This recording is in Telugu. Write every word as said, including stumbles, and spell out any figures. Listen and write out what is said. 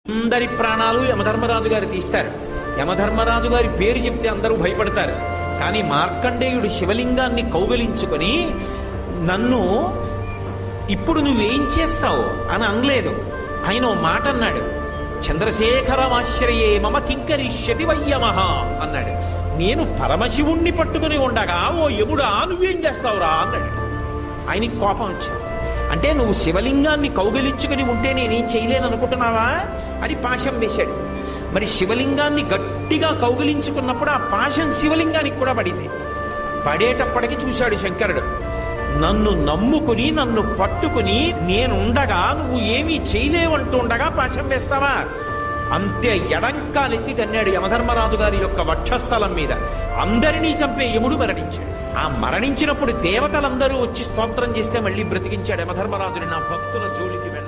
అందరి ప్రాణాలు యమధర్మరాజు గారు తీస్తారు. యమధర్మరాజు గారి పేరు చెప్తే అందరూ భయపడతారు. కానీ మార్కండేయుడు శివలింగాన్ని కౌగలించుకొని నన్ను ఇప్పుడు నువ్వేం చేస్తావు అని అనలేదు. ఆయన ఓ మాట అన్నాడు, చంద్రశేఖరమాశ్రయే మమ కింకరిష్యతి వయ్యమహ అన్నాడు. నేను పరమశివుణ్ణి పట్టుకుని ఉండగా ఓ యముడా నువ్వేం చేస్తావురా అన్నాడు. ఆయనకి కోపం వచ్చింది. అంటే నువ్వు శివలింగాన్ని కౌగలించుకుని ఉంటే నేనేం చేయలేను అనుకుంటున్నావా అని పాశం వేశాడు. మరి శివలింగాన్ని గట్టిగా కౌగిలించుకున్నప్పుడు ఆ పాశం శివలింగానికి కూడా పడింది. పడేటప్పటికి చూశాడు శంకరుడు, నన్ను నమ్ముకుని నన్ను పట్టుకుని నేనుండగా నువ్వు ఏమీ చేయలేవంటూ ఉండగా పాశం వేస్తావా? అంతే ఎడంకాలెత్తి తన్నాడు యమధర్మరాజు గారి యొక్క వక్షస్థలం మీద. అందరినీ చంపే యముడు మరణించాడు. ఆ మరణించినప్పుడు దేవతలందరూ వచ్చి స్తోత్రం చేస్తే మళ్ళీ బ్రతికించాడు యమధర్మరాజుని. నా భక్తుల జోలికి వెళ్ళ